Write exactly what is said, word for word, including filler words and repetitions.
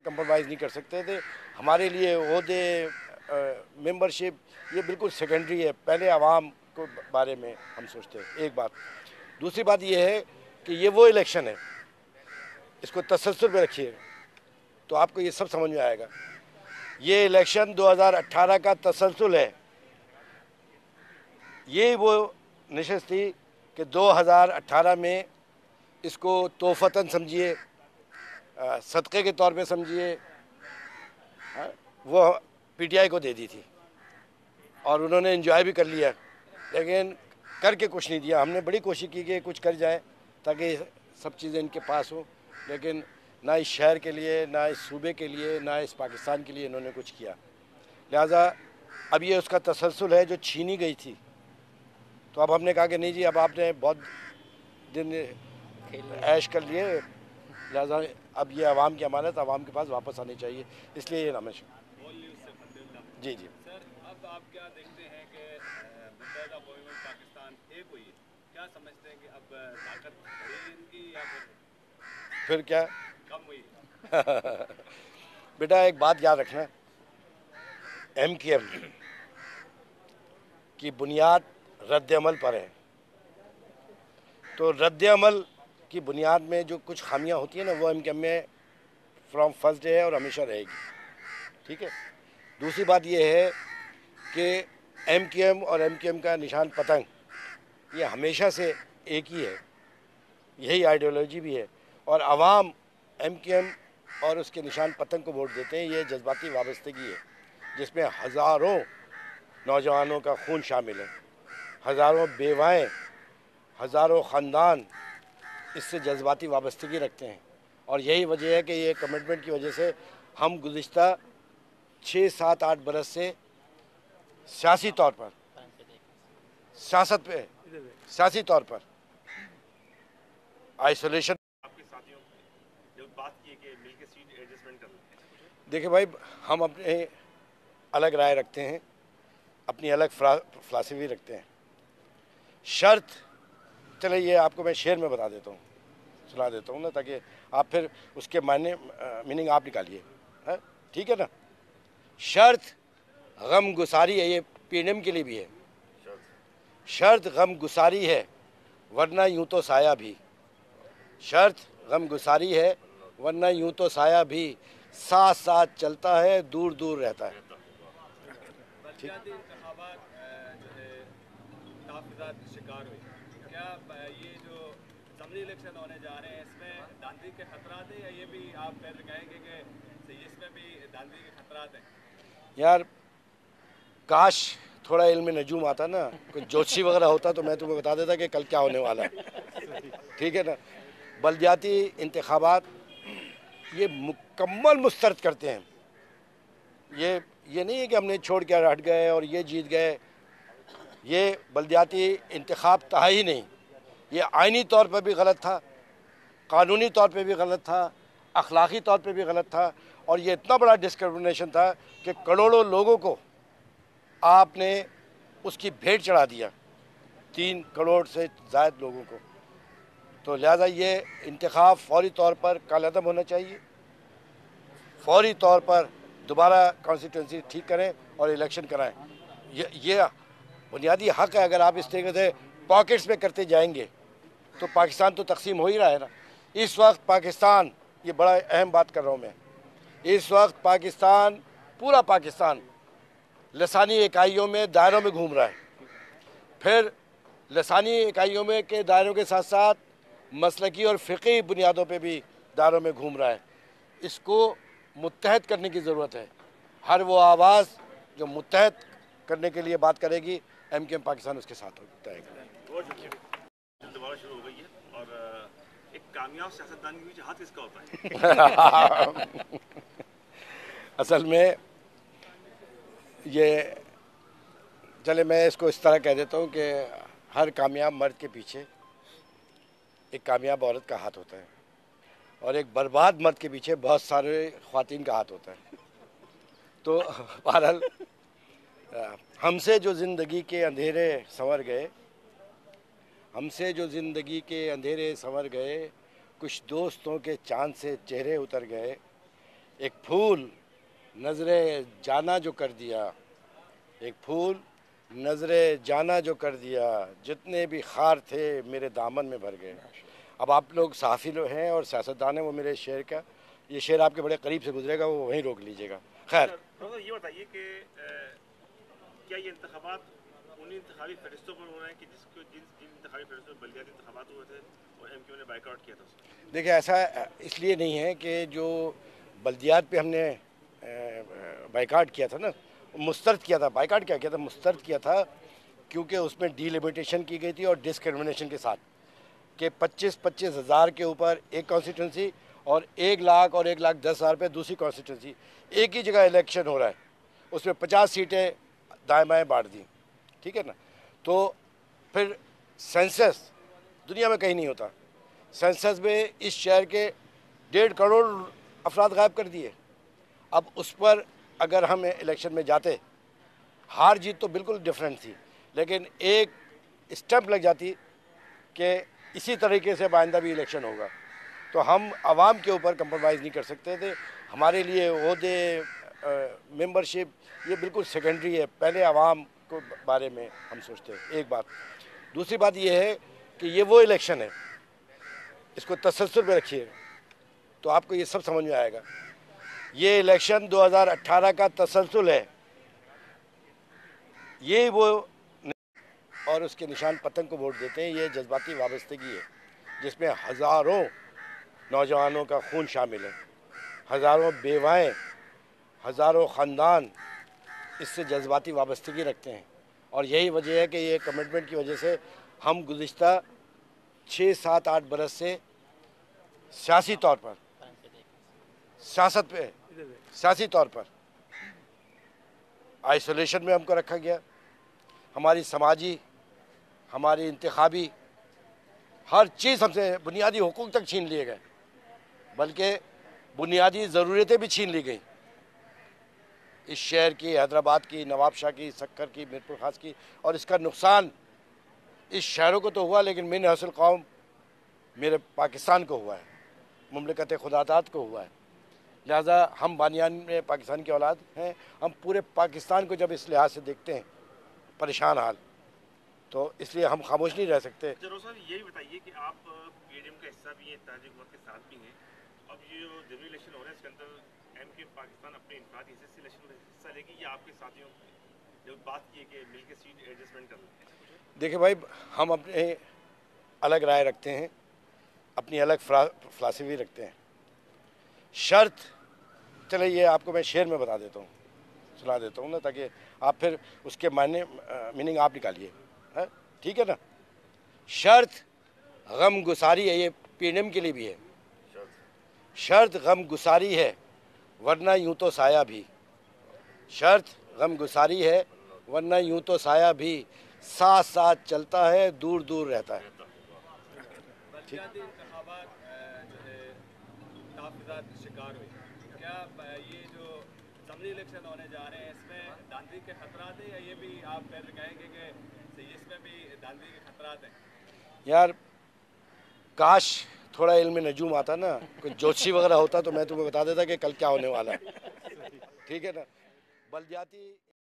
Compromise नहीं कर सकते थे। हमारे लिए ओहदे, मेंबरशिप ये बिल्कुल सेकेंडरी है, पहले आवाम को बारे में हम सोचते हैं। एक बात। दूसरी बात ये है कि ये वो इलेक्शन है, इसको तसल्सल पे रखिए तो आपको ये सब समझ में आएगा। ये इलेक्शन दो हज़ार अठारह का तसल्सल है। ये वो नशस्त थी कि दो हज़ार अठारह में इसको तोहफ़तन समझिए, सदक़े के तौर पे समझिए, वो पीटीआई को दे दी थी और उन्होंने एंजॉय भी कर लिया, लेकिन करके कुछ नहीं दिया। हमने बड़ी कोशिश की कि कुछ कर जाए ताकि सब चीज़ें इनके पास हो, लेकिन ना इस शहर के लिए, ना इस सूबे के लिए, ना इस पाकिस्तान के लिए इन्होंने कुछ किया। लिहाजा अब ये उसका तसल्सल है जो छीनी गई थी। तो अब हमने कहा कि नहीं जी, अब आपने बहुत दिन ऐश कर लिए, लिहाजा अब ये आवाम की अमानत आवाम के पास वापस आनी चाहिए, इसलिए ये नामश। जी जी सर, अब आप क्या देखते हैं कि मुत्तहिदा कौम पाकिस्तान एक हुई है, क्या समझते हैं कि अब ताकत बढ़ी इनकी या फिर फिर क्या कम हुई? बेटा एक बात याद रखना, एम के एम की बुनियाद रद्द अमल पर है। तो रद्द अमल की बुनियाद में जो कुछ खामियां होती हैं ना, वो एम के एम में फ्रॉम फर्स्ट डे है और हमेशा रहेगी। ठीक है। दूसरी बात ये है कि एम के एम और एम के एम का निशान पतंग ये हमेशा से एक ही है, यही आइडियोलॉजी भी है, और आवाम एम के एम और उसके निशान पतंग को वोट देते हैं। ये जज्बाती वाबस्तगी है जिसमें हज़ारों नौजवानों का खून शामिल है, हज़ारों बेवाएँ, हज़ारों ख़ानदान इससे जज्बाती वाबस्तगी रखते हैं। और यही वजह है कि ये कमिटमेंट की वजह से हम गुज़िश्ता छः सात आठ बरस से सियासी तौर पर, सियासत पे, सियासी तौर पर आइसोलेशन। आपके साथियों जो बात की कि मिलके सीट एडजस्टमेंट कर लें। देखिए भाई, हम अपने अलग राय रखते हैं, अपनी अलग फिलासफी रखते हैं। शर्त, चले ये आपको मैं शेर में बता देता हूँ, सुना देता हूँ ना, ताकि आप फिर उसके मायने मीनिंग आप निकालिए। है ठीक है ना। शर्त गम गुसारी है, ये पीएनएम के लिए भी है। शर्त गम गुसारी है वरना यूं तो साया भी, शर्त गम गुसारी है वरना यूं तो साया भी, साथ साथ चलता है दूर दूर रहता है। बलदियाती इंतखाबात जो है तहफ़्फ़ुज़ात शिकार हुई, क्या ये जो असम्बली इलेक्शन होने जा रहे हैं इसमें धांधली के खतरात हैं, या ये भी आप फिर कहेंगे कि इसमें भी धांधली के खतरात हैं? यार काश थोड़ा इल्म नजूम आता ना, कोई जोशी वगैरह होता तो मैं तुम्हें बता देता कि कल क्या होने वाला है। ठीक है ना। बलदियाती इंतखाबात ये मुकम्मल मुस्तरद करते हैं। ये ये नहीं है कि हमने छोड़ के हट गए और ये जीत गए। ये बलदियाती इंतखाब था ही नहीं, ये आइनी तौर पर भी गलत था, कानूनी तौर पे भी गलत था, अखलाकी तौर पे भी गलत था, और ये इतना बड़ा डिस्क्रिमिनेशन था कि करोड़ों लोगों को आपने उसकी भेंट चढ़ा दिया, तीन करोड़ से ज़ायद लोगों को। तो लिहाजा ये इंतखाब फौरी तौर पर कालअदम होना चाहिए, फौरी तौर पर दोबारा कॉन्स्टिट्यूंसी ठीक करें और इलेक्शन कराएं। ये ये बुनियादी हक है। अगर आप इस तरीके से पॉकेट्स में करते जाएंगे तो पाकिस्तान तो तकसीम हो ही रहा है ना। इस वक्त पाकिस्तान, ये बड़ा अहम बात कर रहा हूँ मैं, इस वक्त पाकिस्तान, पूरा पाकिस्तान लसानी इकाइयों में दायरों में घूम रहा है। फिर लसानी इकाइयों में के दायरों के साथ साथ मसलकी और फ़िक़ही बुनियादों पे भी दायरों में घूम रहा है। इसको मुत्तहद करने की ज़रूरत है। हर वो आवाज़ जो मुत्तहद करने के लिए बात करेगी, एम के एम पाकिस्तान उसके साथ होता है। दोबारा शुरू हो गई है, और एक कामयाब सियासतदान के बीच हाथ किसका होता है? असल में ये, चले मैं इसको इस तरह कह देता हूँ कि हर कामयाब मर्द के पीछे एक कामयाब औरत का हाथ होता है, और एक बर्बाद मर्द के पीछे बहुत सारे ख्वातीन का हाथ होता है। तो बहरहाल हमसे जो ज़िंदगी के अंधेरे संवर गए, हमसे जो ज़िंदगी के अंधेरे संवर गए, कुछ दोस्तों के चांद से चेहरे उतर गए, एक फूल नजरे जाना जो कर दिया, एक फूल नजरे जाना जो कर दिया, जितने भी खार थे मेरे दामन में भर गए। अब आप लोग सहाफ़ी लोग हैं और सियासतदान हैं, वो मेरे शेर का ये शेर आपके बड़े करीब से गुजरेगा, वो वहीं रोक लीजिएगा। खैर तो ये बताइए कि क्या ये इंतखाबात उन्हीं इंतखाबी फरिश्तों पर हो रहे हैं कि जिसको जिन जिन इंतखाबी फरिश्तों में बल्दियाती इंतखाबात हुए थे और एम क्यू ने बाइकआउट किया था उसको? देखिए, ऐसा इसलिए नहीं है कि जो बल्दियात पे हमने बाइकाट किया था ना, मुस्तरद किया था, बाइकाट क्या किया था, मुस्तरद किया था, क्योंकि उसमें डीलिमिटेशन की गई थी और डिस्क्रिमिनेशन के साथ कि पच्चीस पच्चीस हज़ार के ऊपर एक कॉन्स्टिट्यूंसी और एक लाख और एक लाख दस हज़ार पे दूसरी कॉन्स्टिट्यूंसी, एक ही जगह इलेक्शन हो रहा है, उसमें पचास सीटें दाएँ बाएँ बांट दी, ठीक है ना। तो फिर सेंसस दुनिया में कहीं नहीं होता, सेंसस में इस शहर के डेढ़ करोड़ अफराद गायब कर दिए। अब उस पर अगर हम इलेक्शन में जाते, हार जीत तो बिल्कुल डिफरेंट थी, लेकिन एक स्टैंप लग जाती कि इसी तरीके से आइंदा भी इलेक्शन होगा, तो हम आवाम के ऊपर कंप्रोमाइज़ नहीं कर सकते थे। हमारे लिए ओहदे, मेंबरशिप ये बिल्कुल सेकेंडरी है, पहले आवाम को बारे में हम सोचते हैं। एक बात। दूसरी बात ये है कि ये वो इलेक्शन है, इसको तसल्सल में रखिए तो आपको ये सब समझ में आएगा। ये इलेक्शन दो हज़ार अठारह का तसल्सल है, ये वो और उसके निशान पतंग को वोट देते हैं, ये जज्बाती वाबस्तगी है जिसमें हज़ारों नौजवानों का खून शामिल है, हज़ारों बेवाएँ, हज़ारों ख़ानदान इससे जज्बाती वाबस्तगी रखते हैं। और यही वजह है कि ये कमिटमेंट की वजह से हम गुज़िश्ता छः सात आठ बरस से सियासी तौर पर सियासत पे सियासी तौर पर आइसोलेशन में हमको रखा गया। हमारी समाजी, हमारी इंतखाबी हर चीज़ हमसे, बुनियादी हुकूक तक छीन लिए गए, बल्कि बुनियादी ज़रूरतें भी छीन ली गई। इस शहर की, हैदराबाद की, नवाबशाह की, सक्कर की, मीरपुर खास की, और इसका नुकसान इस शहरों को तो हुआ, लेकिन मिन हसल कौम मेरे पाकिस्तान को हुआ है, मुमलिकत खुदादात को हुआ है। लिहाजा हम बानियान में पाकिस्तान की औलाद हैं, हम पूरे पाकिस्तान को जब इस लिहाज से देखते हैं परेशान हाल, तो इसलिए हम खामोश नहीं रह सकते। जरूर साहब, ये भी बताइए कि आप पीडीएम का हिस्सा भी हैं, इत्तेहाद हुकूमत के साथ भी हैं। अब ये जो जनरल इलेक्शन हो रहे हैं, इसके अंदर एम के पाकिस्तान अपने इंफरादी हिस्से से इलेक्शन में हिस्सा लेगी या आपके साथियों जब बात की कि मिल के सीट एडजस्टमेंट कर लें? देखिए भाई, हम अपने अलग राय रखते हैं, अपनी अलग फिलासफी रखते हैं। शर्त, चले ये आपको मैं शेर में बता देता हूँ, सुना देता हूँ ना, ताकि आप फिर उसके मायने मीनिंग आप निकालिए, है ठीक है ना। शर्त गम गुसारी है, ये पीएनएम के लिए भी है। शर्त गम गुसारी है वरना यूं तो साया भी, शर्त गम गुसारी है वरना यूं तो साया भी, साथ साथ चलता है दूर दूर रहता है। बल्दियाती इंतखाबात जो है तहफ़्फ़ुज़ात शिकार हुई, क्या ये जो ज़मीनी इलेक्शन होने जा रहे हैं इसमें धांधली के खतरात हैं या ये भी आप पहले कहेंगे कि इसमें भी धांधली के खतरात हैं? यार काश थोड़ा इल्म नजूम आता ना, कोई ज्योतिषी वगैरह होता तो मैं तुम्हें बता देता कि कल क्या होने वाला है, ठीक है ना। बल्दियाती